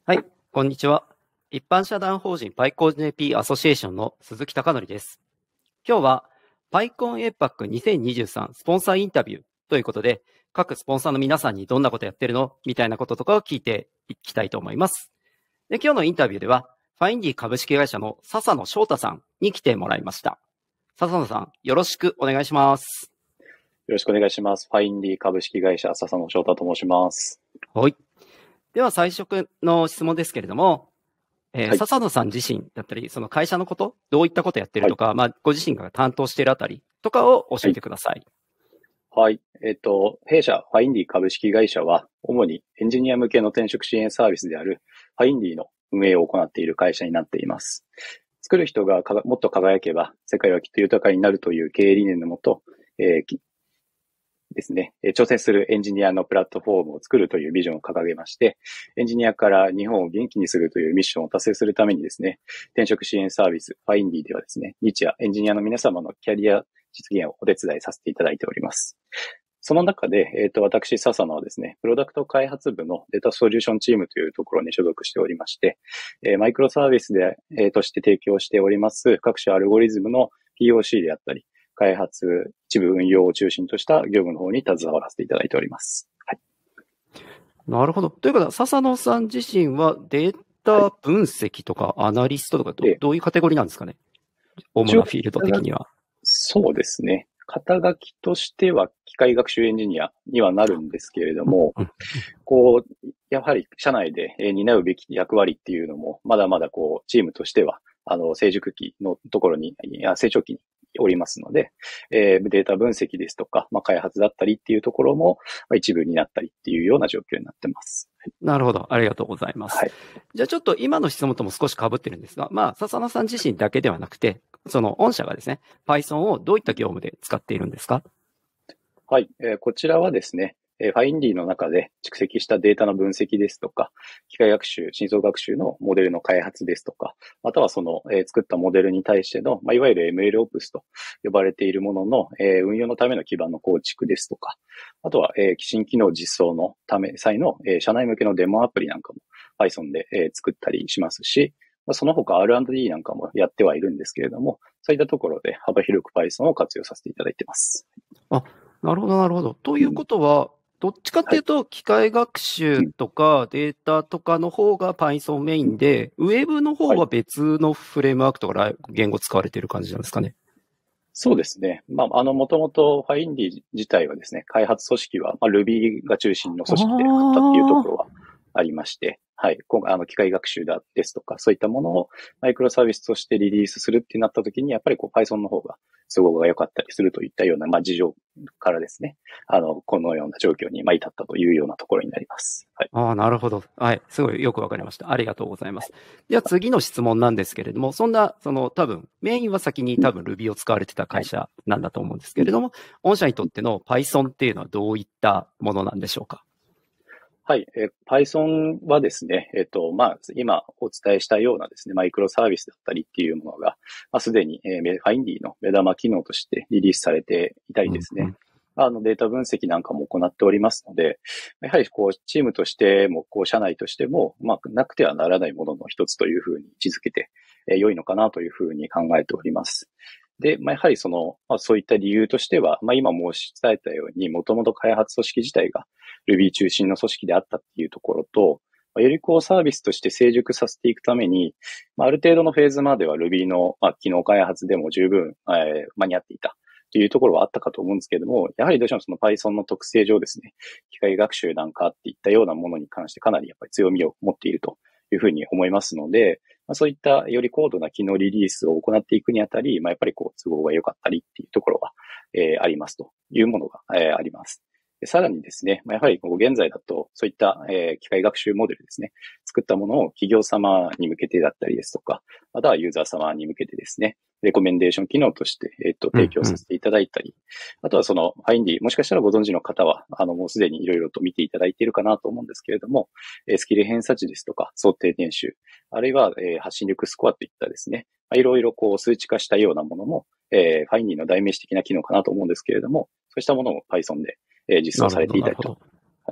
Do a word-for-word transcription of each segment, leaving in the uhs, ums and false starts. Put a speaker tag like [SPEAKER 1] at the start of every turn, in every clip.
[SPEAKER 1] はい、こんにちは。一般社団法人 PyConJP アソシエーションの鈴木貴則です。今日は PyCon エーパックにせんにじゅうさん スポンサーインタビューということで、各スポンサーの皆さんにどんなことやってるのみたいなこととかを聞いていきたいと思います。で、今日のインタビューでは、ファインディ株式会社の笹野翔太さんに来てもらいました。笹野さん、よろしくお願いします。
[SPEAKER 2] よろしくお願いします。ファインディ株式会社笹野翔太と申します。
[SPEAKER 1] はい。では最初の質問ですけれども、えーはい、笹野さん自身だったり、その会社のこと、どういったことやってるとか、はい、まあ、ご自身が担当しているあたりとかを教えてください。
[SPEAKER 2] はい。はい、えっと、弊社、ファインディ株式会社は、主にエンジニア向けの転職支援サービスである、ファインディの運営を行っている会社になっています。作る人がもっと輝けば、世界はきっと豊かになるという経営理念のもと、えー、ですね、挑戦するエンジニアのプラットフォームを作るというビジョンを掲げまして、エンジニアから日本を元気にするというミッションを達成するためにですね、転職支援サービス、ファインディではですね、日夜エンジニアの皆様のキャリア実現をお手伝いさせていただいております。その中で、えっと、私、笹野はですね、プロダクト開発部のデータソリューションチームというところに所属しておりまして、えー、マイクロサービスで、えー、として提供しております各種アルゴリズムの ピーオーシー であったり、開発、一部運用を中心とした業務の方に携わらせていただいております。はい、
[SPEAKER 1] なるほど。ということは、笹野さん自身はデータ分析とかアナリストとかど、はい、どういうカテゴリーなんですかね、主なフィールド的には。
[SPEAKER 2] そうですね。肩書きとしては機械学習エンジニアにはなるんですけれども、こう、やはり社内で担うべき役割っていうのも、まだまだこう、チームとしては、あの、成熟期のところに、成長期におりますので、えー、データ分析ですとか、まあ、開発だったりっていうところも、まあ、一部になったりっていうような状況になってます。
[SPEAKER 1] なるほど。ありがとうございます。はい、じゃあちょっと今の質問とも少し被ってるんですが、まあ、笹野さん自身だけではなくて、その御社がですね、Python をどういった業務で使っているんですか？
[SPEAKER 2] はい、えー、こちらはですね、ファインディの中で蓄積したデータの分析ですとか、機械学習、深層学習のモデルの開発ですとか、またはその、えー、作ったモデルに対しての、まあ、いわゆる エムエルオプス と呼ばれているものの、えー、運用のための基盤の構築ですとか、あとは、えー、新機能実装のため、際の、えー、社内向けのデモアプリなんかも Python で、えー、作ったりしますし、その他 アールアンドディー なんかもやってはいるんですけれども、そういったところで幅広く Python を活用させていただいています。
[SPEAKER 1] あ、なるほど、なるほど。ということは、うん、どっちかっていうと、機械学習とかデータとかの方が Python メインで、ウェブの方は別のフレームワークとか言語使われている感じなんですかね。
[SPEAKER 2] そうですね。まあ、あの、もともとファインディ自体はですね、開発組織は、まあ、Ruby が中心の組織であったっていうところはありまして、はい。今回、あの、機械学習だですとか、そういったものをマイクロサービスとしてリリースするってなった時に、やっぱりこう Python の方が都合が良かったりするといったような、まあ、事情からですね、あの、このような状況に、まあ、至ったというようなところになります。はい。
[SPEAKER 1] ああ、なるほど。はい。すごいよくわかりました。ありがとうございます。では次の質問なんですけれども、そんな、その多分、メインは先に多分 Ruby を使われてた会社なんだと思うんですけれども、御社にとっての Python っていうのはどういったものなんでしょうか？
[SPEAKER 2] はい、えー、Python はですね、えっ、ー、と、まあ、今お伝えしたようなですね、マイクロサービスだったりっていうものが、まあ、すでに、えー、ファインディの目玉機能としてリリースされていたりですね、うんうん、あのデータ分析なんかも行っておりますので、やはりこう、チームとしても、こう、社内としても、まあ、なくてはならないものの一つというふうに位置づけて、えー、良いのかなというふうに考えております。で、まあ、やはりその、まあ、そういった理由としては、まあ、今申し伝えたように、もともと開発組織自体が Ruby 中心の組織であったっていうところと、まあ、よりこうサービスとして成熟させていくために、まあ、ある程度のフェーズまでは Ruby の、まあ、機能開発でも十分、えー、間に合っていたというところはあったかと思うんですけれども、やはりどうしてもその Python の特性上ですね、機械学習なんかっていったようなものに関してかなりやっぱり強みを持っているというふうに思いますので、まあ、そういったより高度な機能リリースを行っていくにあたり、まあ、やっぱりこう都合が良かったりっていうところは、えー、ありますというものが、えー、あります。さらにですね、まあ、やはりこう現在だとそういった、えー、機械学習モデルですね、作ったものを企業様に向けてだったりですとか、またはユーザー様に向けてですね、レコメンデーション機能として、えっと、提供させていただいたり、うんうん、あとはその、ファインディ、もしかしたらご存知の方は、あの、もうすでにいろいろと見ていただいているかなと思うんですけれども、えー、スキル偏差値ですとか、想定年収、あるいは、えー、発信力スコアといったですね、いろいろこう数値化したようなものも、えー、ファインディの代名詞的な機能かなと思うんですけれども、そうしたものを Python で、えー、実装されていたりと。はい。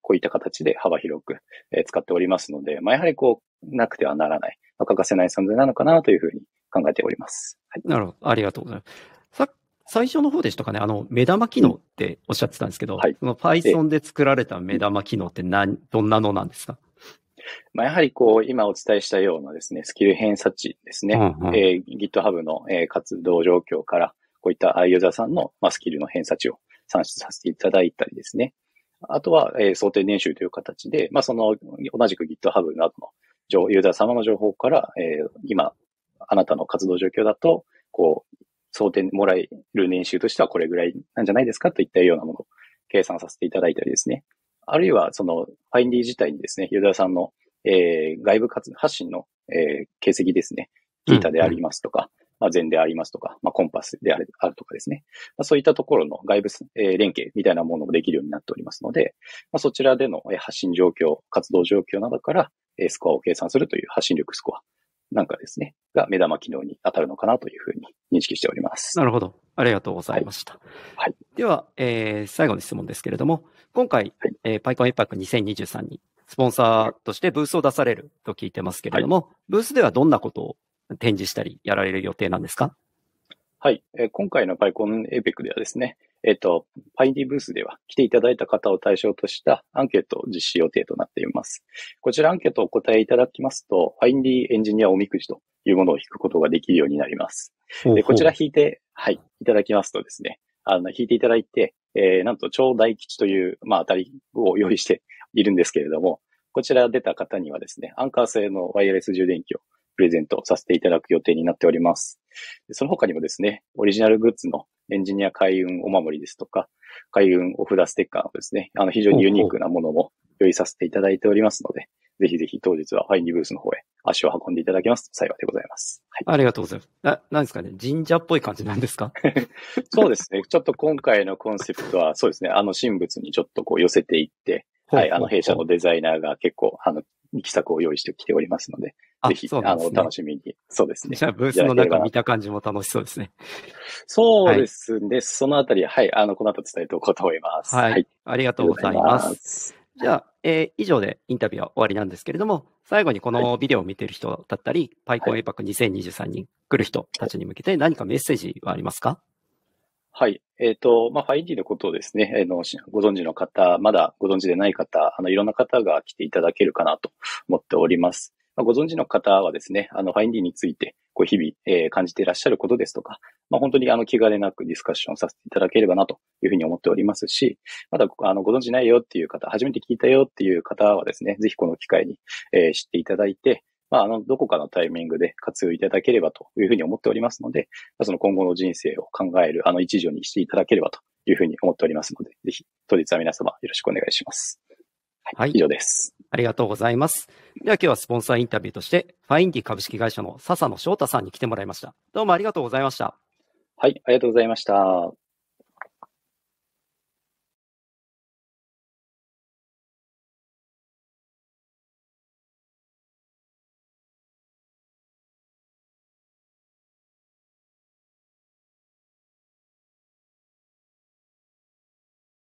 [SPEAKER 2] こういった形で幅広く、えー、使っておりますので、まあ、やはりこう、なくてはならない、まあ、欠かせない存在なのかなというふうに考えております。はい、
[SPEAKER 1] なるほど。ありがとうございます。さ最初の方でしたかね、あの、目玉機能っておっしゃってたんですけど、うん、はい、その Python で作られた目玉機能って何、どんなのなんですか？
[SPEAKER 2] まあ、やはりこう、今お伝えしたようなですね、スキル偏差値ですね。うんうん、えー、GitHub の、えー、活動状況から、こういったユーザーさんの、まあ、スキルの偏差値を算出させていただいたりですね。あとは、えー、想定年収という形で、まあ、その、同じく GitHub などのユーザー様の情報から、えー、今、あなたの活動状況だと、こう、想定もらえる年収としてはこれぐらいなんじゃないですかといったようなものを計算させていただいたりですね。あるいは、その、Findy 自体にですね、ユーザーさんの、えー、外部活発信の、えー、形跡ですね。キータでありますとか、うんうん、まあ、ゼンでありますとか、まあ、コンパスであるあるとかですね。まあ、そういったところの外部、えー、連携みたいなものもできるようになっておりますので、まあ、そちらでの発信状況、活動状況などから、えー、スコアを計算するという発信力スコアなんかですね、が目玉機能に当たるのかなというふうに認識しております。
[SPEAKER 1] なるほど。ありがとうございました。はい。はい、では、えー、最後の質問ですけれども、今回、はい、えー、PyCon エパックにせんにじゅうさんにスポンサーとしてブースを出されると聞いてますけれども、はい、ブースではどんなことを展示したりやられる予定なんですか？
[SPEAKER 2] はい。えー、今回の PyCon エペックではですね、えっと、Findy ブースでは来ていただいた方を対象としたアンケートを実施予定となっています。こちらアンケートをお答えいただきますと、Findy エンジニアおみくじというものを引くことができるようになります。ほうほうでこちら引いて、はい、いただきますとですね、あの、引いていただいて、えー、なんと超大吉という、まあ、当たりを用意しているんですけれども、こちら出た方にはですね、アンカー製のワイヤレス充電器をプレゼントさせていただく予定になっております。その他にもですね、オリジナルグッズのエンジニア開運お守りですとか、開運お札ステッカーのですね、あの非常にユニークなものも用意させていただいておりますので、ぜひぜひ当日はファインディブースの方へ足を運んでいただけますと幸いでございます。
[SPEAKER 1] はい、ありがとうございます。な、なんですかね、神社っぽい感じなんですか？
[SPEAKER 2] そうですね。ちょっと今回のコンセプトはそうですね、あの神仏にちょっとこう寄せていって、はい、あの弊社のデザイナーが結構、あの、力作を用意してきておりますので、ぜひ、あの、楽しみに。そうですね。
[SPEAKER 1] じゃあ、ブースの中見た感じも楽しそうですね。
[SPEAKER 2] そうですね。はい、そのあたり、はい、あの、この後伝えておこうと思います。
[SPEAKER 1] はい。はい、ありがとうございます。ますじゃあ、えー、以上でインタビューは終わりなんですけれども、最後にこのビデオを見てる人だったり、はい、PyCon エパックにせんにじゅうさんに来る人たちに向けて何かメッセージはありますか？
[SPEAKER 2] はい。えっ、ー、と、まあ、ファインディのことをですね、あの、ご存知の方、まだご存知でない方、あの、いろんな方が来ていただけるかなと思っております。まあ、ご存知の方はですね、あの、ファインディについて、こう、日々、えー、感じていらっしゃることですとか、まあ、本当にあの、気兼ねなくディスカッションさせていただければなというふうに思っておりますし、まだ、あの、ご存知ないよっていう方、初めて聞いたよっていう方はですね、ぜひこの機会に、えー、知っていただいて、まあ、あの、どこかのタイミングで活用いただければというふうに思っておりますので、その今後の人生を考える、あの、一助にしていただければというふうに思っておりますので、ぜひ、当日は皆様よろしくお願いします。はい。はい、以上です。
[SPEAKER 1] ありがとうございます。では今日はスポンサーインタビューとして、ファインディ株式会社の笹野翔太さんに来てもらいました。どうもありがとうございました。
[SPEAKER 2] はい、ありがとうございました。